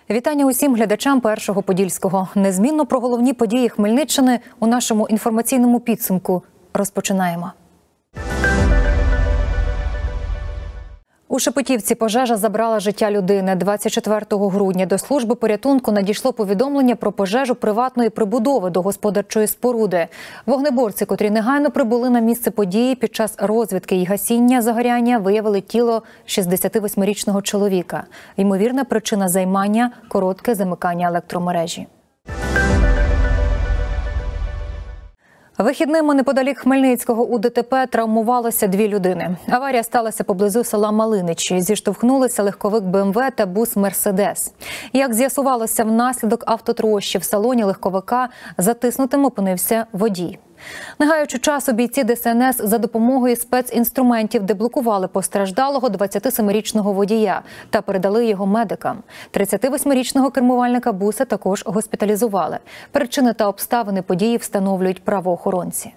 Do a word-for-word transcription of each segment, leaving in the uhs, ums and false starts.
Вітання усім глядачам Першого Подільського. Незмінно про головні події Хмельниччини у нашому інформаційному підсумку. Розпочинаємо. У Шепетівці пожежа забрала життя людини. двадцять четвертого грудня до служби порятунку надійшло повідомлення про пожежу приватної прибудови до господарчої споруди. Вогнеборці, котрі негайно прибули на місце події, під час розвідки і гасіння загоряння виявили тіло шістдесятивосьмирічного чоловіка. Ймовірна причина займання – коротке замикання електромережі. Вихідними неподалік Хмельницького у ДТП травмувалося дві людини. Аварія сталася поблизу села Малиничі. Зіштовхнулися легковик БМВ та бус Мерседес. Як з'ясувалося, внаслідок автотрощі в салоні легковика затиснутим опинився водій. Не гаючи часу, бійці Де Ес Ен Ес за допомогою спецінструментів деблокували постраждалого двадцятисемирічного водія та передали його медикам. тридцятивосьмирічного кермувальника буса також госпіталізували. Причини та обставини події встановлюють правоохоронці.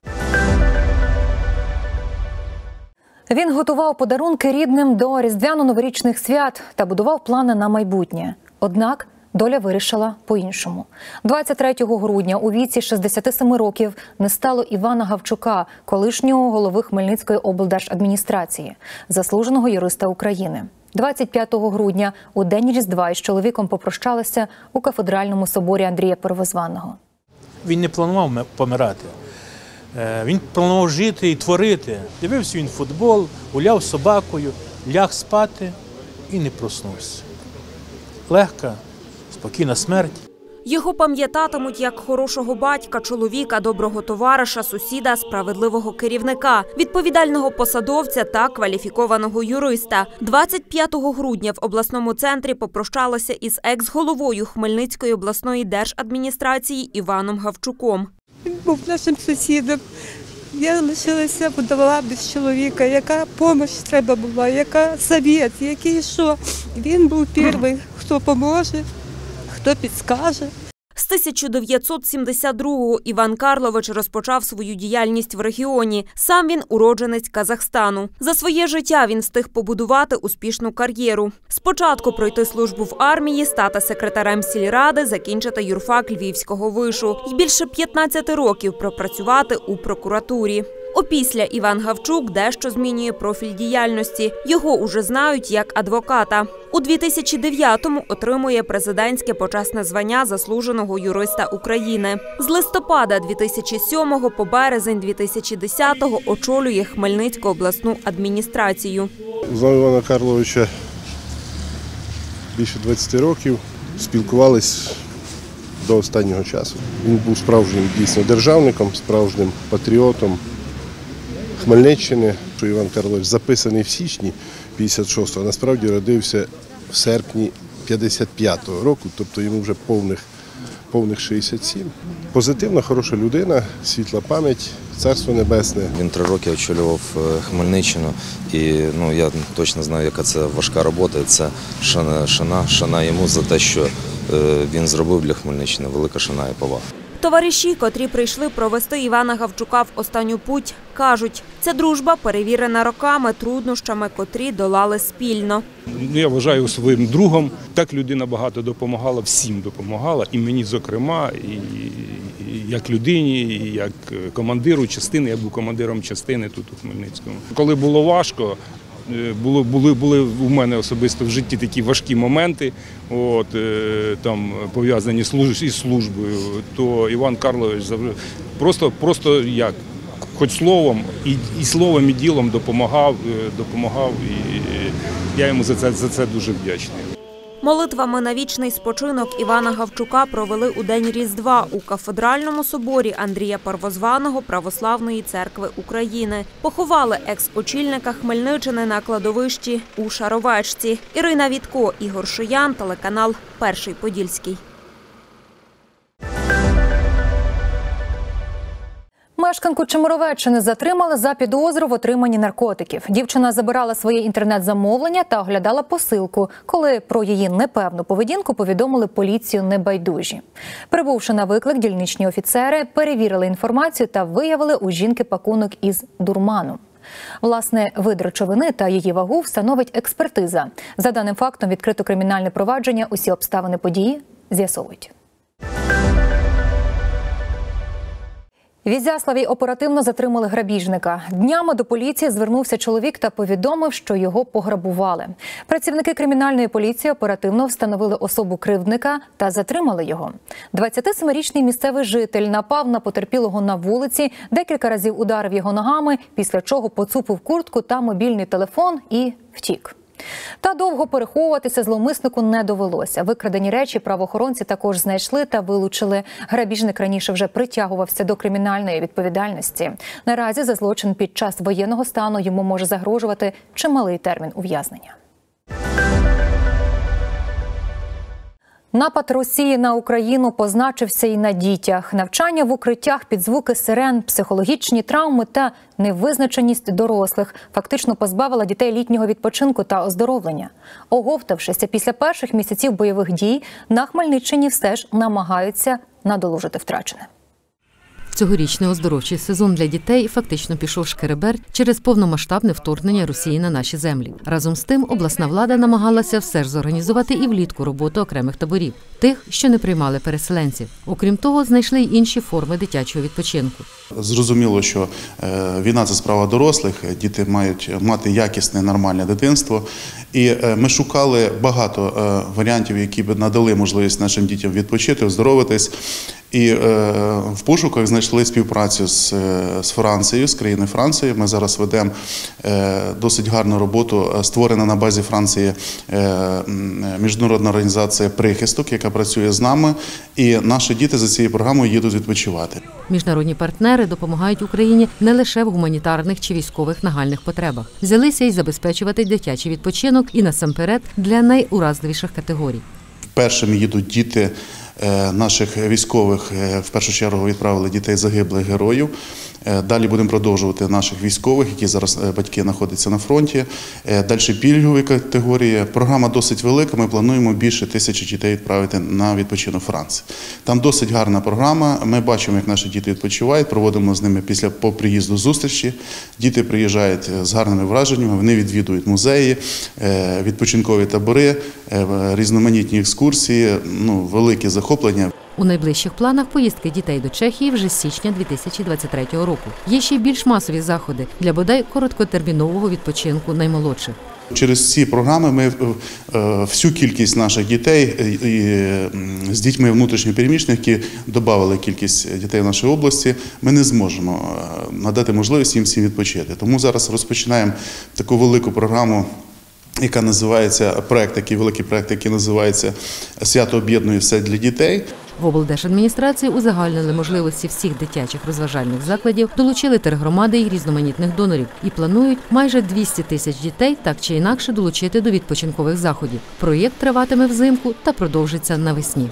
Він готував подарунки рідним до різдвяно-новорічних свят та будував плани на майбутнє. Однак доля вирішила по-іншому. двадцять третього грудня у віці шістдесяти семи років не стало Івана Гавчука, колишнього голови Хмельницької облдержадміністрації, заслуженого юриста України. двадцять п'ятого грудня у день Різдва із чоловіком попрощалися у кафедральному соборі Андрія Первозваного. Він не планував помирати. Він планував жити і творити. Дивився він футбол, гуляв з собакою, ляг спати і не проснувся. Легка, спокійна смерть. Його пам'ятатимуть як хорошого батька, чоловіка, доброго товариша, сусіда, справедливого керівника, відповідального посадовця та кваліфікованого юриста. двадцять п'ятого грудня в обласному центрі попрощалися із екс-головою Хмельницької обласної держадміністрації Іваном Гавчуком. Він був нашим сусідом. Я лишилася, подавала без чоловіка, яка допомога треба була, яка совет, який що. Він був перший, хто допоможе, хто підскаже. З тисяча дев'ятсот сімдесят другого Іван Карлович розпочав свою діяльність в регіоні. Сам він уродженець Казахстану. За своє життя він встиг побудувати успішну кар'єру. Спочатку пройти службу в армії, стати секретарем сільради, закінчити юрфак Львівського вишу. І більше п'ятнадцяти років пропрацювати у прокуратурі. Опісля Іван Гавчук дещо змінює профіль діяльності. Його уже знають як адвоката. У дві тисячі дев'ятому отримує президентське почесне звання заслуженого юриста України. З листопада дві тисячі сьомого по березень дві тисячі десятого очолює Хмельницьку обласну адміністрацію. Знав Івана Карловича більше двадцяти років, спілкувались до останнього часу. Він був справжнім дійсно державником, справжнім патріотом Хмельниччини. Іван Карлович записаний в січні п'ятдесят шостого, а насправді родився в серпні п'ятдесят п'ятого року, тобто йому вже повних, повних шістдесят сім. Позитивна, хороша людина, світла пам'ять, царство небесне. Він три роки очолював Хмельниччину і ну, я точно знаю, яка це важка робота. Це шана, шана, шана йому за те, що він зробив для Хмельниччини. Велика шана і повага. Товариші, котрі прийшли провести Івана Гавчука в останню путь, кажуть, ця дружба перевірена роками, труднощами, котрі долали спільно. Я вважаю своїм другом. Так людина багато допомагала, всім допомагала, і мені зокрема, і, і як людині, і як командиру частини. Я був командиром частини тут у Хмельницькому. Коли було важко, Були, були, були у мене особисто в житті такі важкі моменти, от, там, пов'язані із службою, то Іван Карлович завжди просто, просто як, хоч словом, і, і словом, і ділом допомагав, допомагав, і я йому за це, за це дуже вдячний. Молитвами на вічний спочинок Івана Гавчука провели у день Різдва у кафедральному соборі Андрія Первозваного Православної церкви України. Поховали екс-очільника Хмельниччини на кладовищі у Шаровечці. Ірина Вітко, Ігор Шиян, телеканал Перший Подільський. Мешканку Чемеровеччини затримали за підозру в отриманні наркотиків. Дівчина забирала своє інтернет-замовлення та оглядала посилку, коли про її непевну поведінку повідомили поліцію небайдужі. Прибувши на виклик, дільничні офіцери перевірили інформацію та виявили у жінки пакунок із дурманом. Власне, вид речовини та її вагу встановить експертиза. За даним фактом відкрито кримінальне провадження, усі обставини події з'ясовують. В Ізяславі оперативно затримали грабіжника. Днями до поліції звернувся чоловік та повідомив, що його пограбували. Працівники кримінальної поліції оперативно встановили особу кривдника та затримали його. двадцятисемирічний місцевий житель напав на потерпілого на вулиці, декілька разів ударив його ногами, після чого поцупив куртку та мобільний телефон і втік. Та довго переховуватися зловмиснику не довелося. Викрадені речі правоохоронці також знайшли та вилучили. Грабіжник раніше вже притягувався до кримінальної відповідальності. Наразі за злочин під час воєнного стану йому може загрожувати чималий термін ув'язнення. Напад Росії на Україну позначився і на дітях. Навчання в укриттях під звуки сирен, психологічні травми та невизначеність дорослих фактично позбавила дітей літнього відпочинку та оздоровлення. Оговтавшися після перших місяців бойових дій, на Хмельниччині все ж намагаються надолужити втрачене. Цьогорічний оздоровчий сезон для дітей фактично пішов шкереберть через повномасштабне вторгнення Росії на наші землі. Разом з тим, обласна влада намагалася все ж зорганізувати і влітку роботу окремих таборів, тих, що не приймали переселенців. Окрім того, знайшли й інші форми дитячого відпочинку. Зрозуміло, що війна – це справа дорослих, діти мають мати якісне, нормальне дитинство. І ми шукали багато варіантів, які б надали можливість нашим дітям відпочити, оздоровитись. І в пошуках знайшли співпрацю з, з Францією, з країни Франції. Ми зараз ведемо досить гарну роботу, створена на базі Франції міжнародна організація «Прихисток», яка працює з нами. І наші діти за цією програмою їдуть відпочивати. Міжнародні партнери допомагають Україні не лише в гуманітарних чи військових нагальних потребах. Взялися й забезпечувати дитячий відпочинок і насамперед для найуразливіших категорій. Першими їдуть діти наших військових, в першу чергу відправили дітей загиблих героїв. Далі будемо продовжувати наших військових, які зараз батьки знаходяться на фронті. Далі пільгові категорії. Програма досить велика, ми плануємо більше тисячі дітей відправити на відпочинок Франції. Там досить гарна програма, ми бачимо, як наші діти відпочивають, проводимо з ними після по приїзду зустрічі. Діти приїжджають з гарними враженнями, вони відвідують музеї, відпочинкові табори, різноманітні екскурсії, ну, великі захоплення. У найближчих планах поїздки дітей до Чехії вже з січня дві тисячі двадцять третього року. Є ще й більш масові заходи для бодай короткотермінового відпочинку наймолодших. Через ці програми ми всю кількість наших дітей з дітьми внутрішньопереміщених, які додали кількість дітей в нашій області, ми не зможемо надати можливість їм всім відпочити. Тому зараз розпочинаємо таку велику програму, яка називається проект, такий великий проект, який називається «Свято об'єднує все для дітей». В облдержадміністрації узагальнили можливості всіх дитячих розважальних закладів, долучили тергромади і різноманітних донорів і планують майже двісті тисяч дітей так чи інакше долучити до відпочинкових заходів. Проєкт триватиме взимку та продовжиться навесні.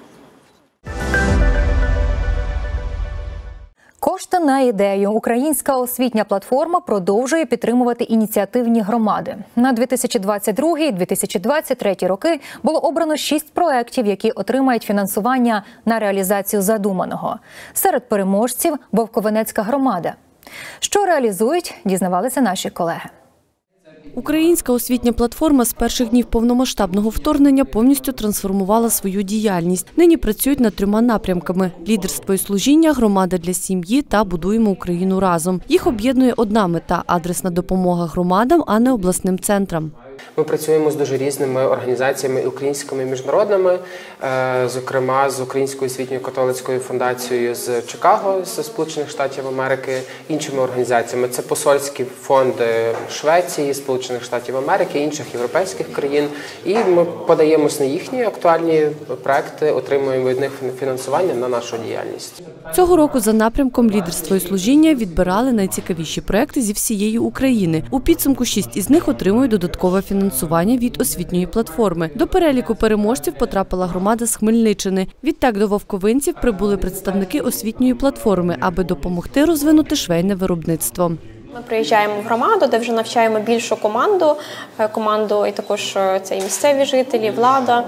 Кошти на ідею. Українська освітня платформа продовжує підтримувати ініціативні громади. На дві тисячі двадцять другий - дві тисячі двадцять третій роки було обрано шість проєктів, які отримають фінансування на реалізацію задуманого. Серед переможців – Вовковенецька громада. Що реалізують, дізнавалися наші колеги. Українська освітня платформа з перших днів повномасштабного вторгнення повністю трансформувала свою діяльність. Нині працюють над трьома напрямками – лідерство і служіння, громада для сім'ї та будуємо Україну разом. Їх об'єднує одна мета – адресна допомога громадам, а не обласним центрам. Ми працюємо з дуже різними організаціями, українськими і міжнародними, зокрема з Українською освітньою католицькою фундацією з Чикаго, з Сполучених Штатів Америки, іншими організаціями. Це посольські фонди Швеції, Сполучених Штатів Америки, інших європейських країн. І ми подаємось на їхні актуальні проекти, отримуємо від них фінансування на нашу діяльність. Цього року за напрямком лідерство і служіння відбирали найцікавіші проекти зі всієї України. У підсумку шість із них отримують додаткове фінансування від освітньої платформи. До переліку переможців потрапила громада з Хмельниччини. Відтак до вовковинців прибули представники освітньої платформи, аби допомогти розвинути швейне виробництво. Ми приїжджаємо в громаду, де вже навчаємо більшу команду, команду і також це і місцеві жителі, влада.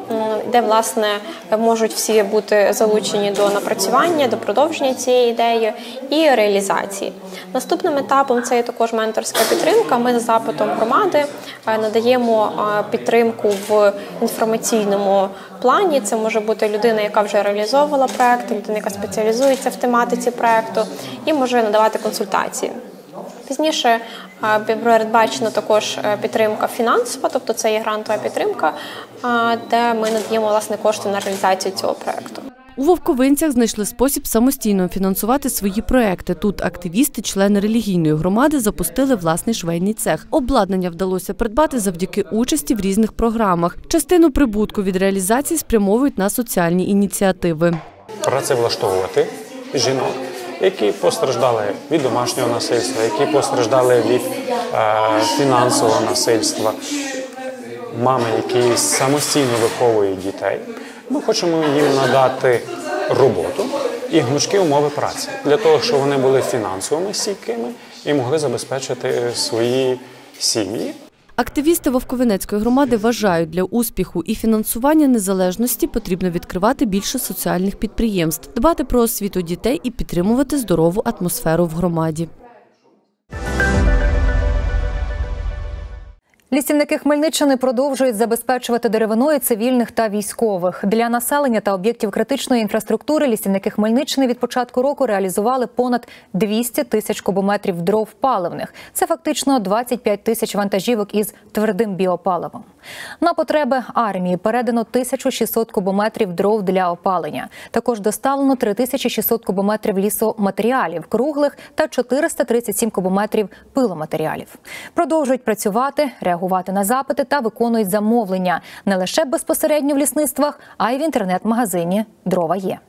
де, власне, можуть всі бути залучені до напрацювання, до продовження цієї ідеї і реалізації. Наступним етапом це є також менторська підтримка. Ми за запитом громади надаємо підтримку в інформаційному плані. Це може бути людина, яка вже реалізовувала проєкт, людина, яка спеціалізується в тематиці проєкту і може надавати консультації. Пізніше передбачена також підтримка фінансова, тобто це є грантова підтримка, де ми надаємо, власне, кошти на реалізацію цього проєкту. У Вовковинцях знайшли спосіб самостійно фінансувати свої проекти. Тут активісти, члени релігійної громади, запустили власний швейний цех. Обладнання вдалося придбати завдяки участі в різних програмах. Частину прибутку від реалізації спрямовують на соціальні ініціативи. Працевлаштовувати жінок, які постраждали від домашнього насильства, які постраждали від е, фінансового насильства, мами, які самостійно виховують дітей. Ми хочемо їм надати роботу і гнучкі умови праці, для того, щоб вони були фінансово стійкими і могли забезпечити свої сім'ї. Активісти Вовковинецької громади вважають, для успіху і фінансування незалежності потрібно відкривати більше соціальних підприємств, дбати про освіту дітей і підтримувати здорову атмосферу в громаді. Лісівники Хмельниччини продовжують забезпечувати деревиною цивільних та військових. Для населення та об'єктів критичної інфраструктури лісівники Хмельниччини від початку року реалізували понад двісті тисяч кубометрів дров паливних. Це фактично двадцять п'ять тисяч вантажівок із твердим біопаливом. На потреби армії передано тисячу шістсот кубометрів дров для опалення. Також доставлено три тисячі шістсот кубометрів лісоматеріалів круглих та чотириста тридцять сім кубометрів пиломатеріалів. Продовжують працювати, реагувати на запити та виконують замовлення не лише безпосередньо в лісництвах, а й в інтернет-магазині «Дрова є».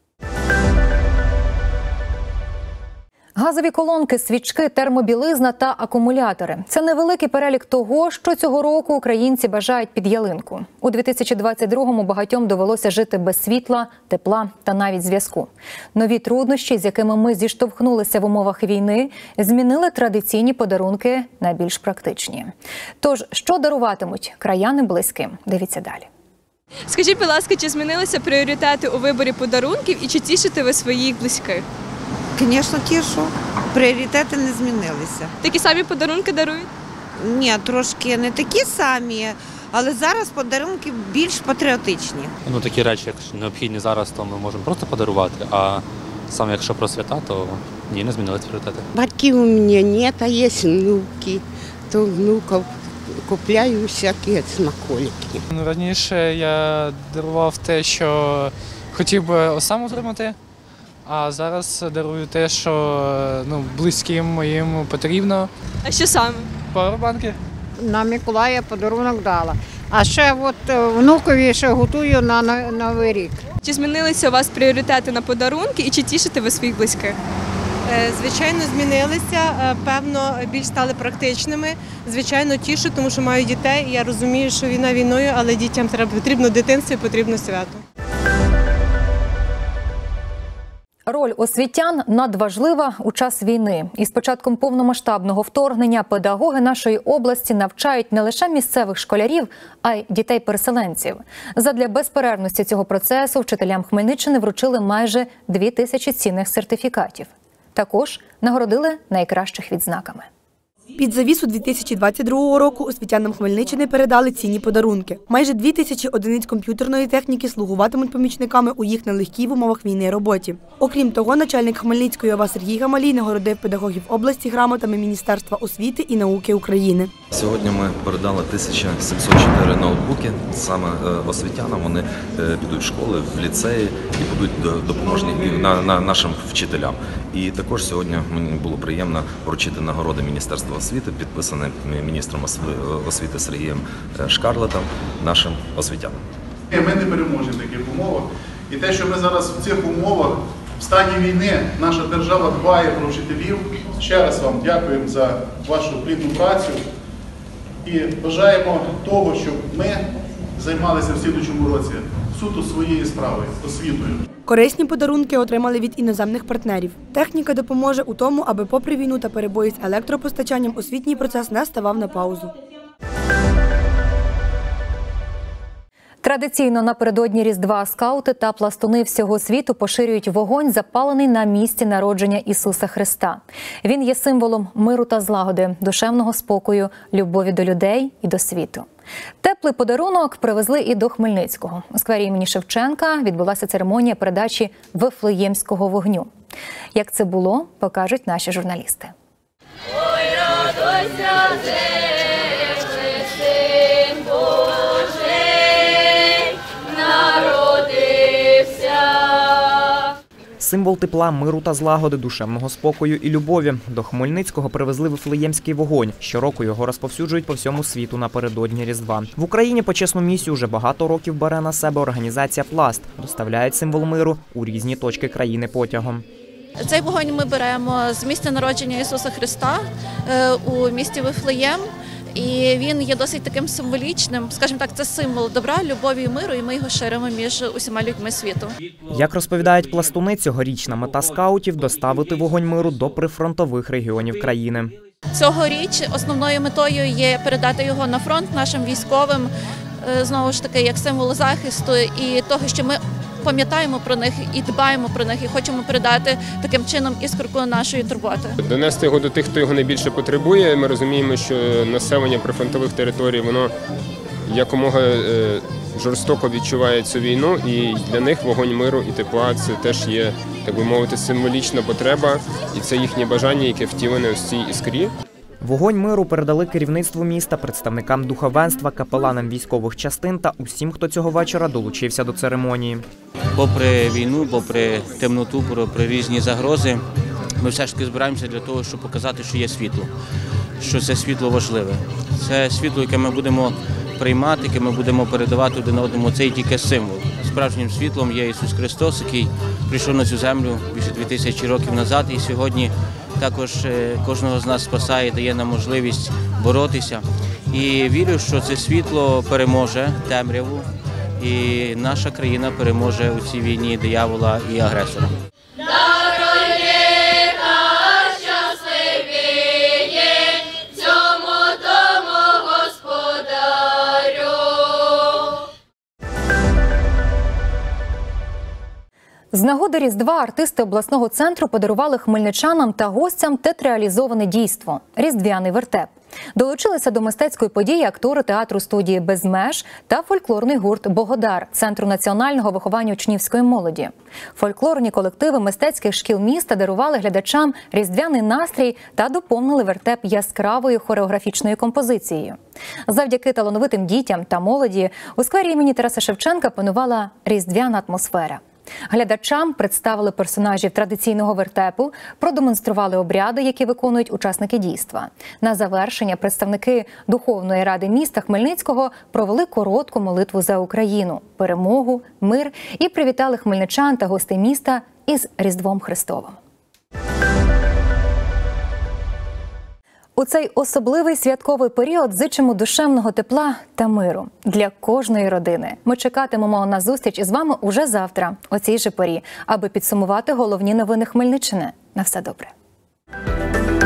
Газові колонки, свічки, термобілизна та акумулятори – це невеликий перелік того, що цього року українці бажають під ялинку. У дві тисячі двадцять другому багатьом довелося жити без світла, тепла та навіть зв'язку. Нові труднощі, з якими ми зіштовхнулися в умовах війни, змінили традиційні подарунки на більш практичні. Тож, що даруватимуть краяни близьким? Дивіться далі. Скажіть, будь ласка, чи змінилися пріоритети у виборі подарунків і чи тішите ви своїх близьких? Звісно, тішу. Пріоритети не змінилися. Такі самі подарунки дарують? Ні, трошки не такі самі, але зараз подарунки більш патріотичні. Ну, такі речі, якщо необхідні зараз, то ми можемо просто подарувати, а саме якщо про свята, то ні, не змінилися пріоритети. Батьків у мене немає, а є внуки, то внуків купляю всякі смаколики. Раніше я дарував те, що хотів би сам отримати. А зараз дарую те, що ну, близьким моїм потрібно. А що саме? Павербанки. На Миколая подарунок дала. А ще от внукові ще готую на Новий рік. Чи змінилися у вас пріоритети на подарунки і чи тішите ви своїх близьких? Звичайно, змінилися, певно, більш стали практичними. Звичайно, тішу, тому що маю дітей, і я розумію, що війна війною, але дітям треба потрібно дитинство і потрібно свято. Роль освітян надважлива у час війни. І з початком повномасштабного вторгнення педагоги нашої області навчають не лише місцевих школярів, а й дітей-переселенців. Задля безперервності цього процесу вчителям Хмельниччини вручили майже дві тисячі цінних сертифікатів. Також нагородили найкращих відзнаками. Під завісу дві тисячі двадцять другого року освітянам Хмельниччини передали цінні подарунки. Майже дві тисячі одиниць комп'ютерної техніки слугуватимуть помічниками у їх нелегкій в умовах війни роботі. Окрім того, начальник Хмельницької ОВА Сергій Гамалій нагородив педагогів області грамотами Міністерства освіти і науки України. Сьогодні ми передали тисячу сімсот чотири ноутбуки. Саме освітянам вони підуть в школи, в ліцеї і будуть допоможні нашим вчителям. І також сьогодні мені було приємно вручити нагороди Міністерства освіти, підписані міністром освіти Сергієм Шкарлетом, нашим освітянам. Ми не переможемо в таких умовах. І те, що ми зараз в цих умовах, в стані війни, наша держава дбає про вчителів. Ще раз вам дякуємо за вашу плідну працю і бажаємо того, щоб ми займалися в слідучому році суто своєю справою, освітою. Корисні подарунки отримали від іноземних партнерів. Техніка допоможе у тому, аби попри війну та перебої з електропостачанням освітній процес не ставав на паузу. Традиційно напередодні Різдва скаути та пластуни всього світу поширюють вогонь, запалений на місці народження Ісуса Христа. Він є символом миру та злагоди, душевного спокою, любові до людей і до світу. Теплий подарунок привезли і до Хмельницького. У сквері імені Шевченка відбулася церемонія передачі Вифлеємського вогню. Як це було, покажуть наші журналісти. Ой, радуйся, земле, син Божий народився. Символ тепла, миру та злагоди, душевного спокою і любові. До Хмельницького привезли Вифлеємський вогонь. Щороку його розповсюджують по всьому світу напередодні Різдва. В Україні почесну місію вже багато років бере на себе організація «Пласт». Доставляють символ миру у різні точки країни потягом. Цей вогонь ми беремо з місця народження Ісуса Христа у місті Вифлеєм. І він є досить таким символічним, скажімо так, це символ добра, любові і миру, і ми його ширимо між усіма людьми світу. Як розповідають пластуни, цьогорічна мета скаутів – доставити вогонь миру до прифронтових регіонів країни. Цьогоріч основною метою є передати його на фронт нашим військовим, знову ж таки, як символ захисту і того, що ми пам'ятаємо про них і дбаємо про них, і хочемо передати таким чином іскорку нашої турботи. Донести його до тих, хто його найбільше потребує. Ми розуміємо, що населення прифронтових територій, воно якомога жорстоко відчуває цю війну, і для них вогонь миру і тепла – це теж є, так би мовити, символічна потреба, і це їхнє бажання, яке втілене у цій іскрі. Вогонь миру передали керівництву міста, представникам духовенства, капеланам військових частин та усім, хто цього вечора долучився до церемонії. Попри війну, попри темноту, попри різні загрози, ми все ж таки збираємося для того, щоб показати, що є світло, що це світло важливе. Це світло, яке ми будемо приймати, яке ми будемо передавати один одному, це і тільки символ. Справжнім світлом є Ісус Христос, який прийшов на цю землю більше дві тисячі років назад, і сьогодні також кожного з нас спасає, дає нам можливість боротися. І вірю, що це світло переможе темряву, і наша країна переможе у цій війні диявола і агресора. З нагоди Різдва артисти обласного центру подарували хмельничанам та гостям театралізоване дійство – «Різдвяний вертеп». Долучилися до мистецької події актори театру студії «Без меж» та фольклорний гурт «Богодар» Центру національного виховання учнівської молоді. Фольклорні колективи мистецьких шкіл міста дарували глядачам різдвяний настрій та доповнили вертеп яскравою хореографічною композицією. Завдяки талановитим дітям та молоді у сквері імені Тараса Шевченка панувала різдвяна атмосфера. Глядачам представили персонажів традиційного вертепу, продемонстрували обряди, які виконують учасники дійства. На завершення представники Духовної ради міста Хмельницького провели коротку молитву за Україну, перемогу, мир і привітали хмельничан та гостей міста із Різдвом Христовим. У цей особливий святковий період зичимо душевного тепла та миру для кожної родини. Ми чекатимемо на зустріч із вами уже завтра, о цій же порі, аби підсумувати головні новини Хмельниччини. На все добре.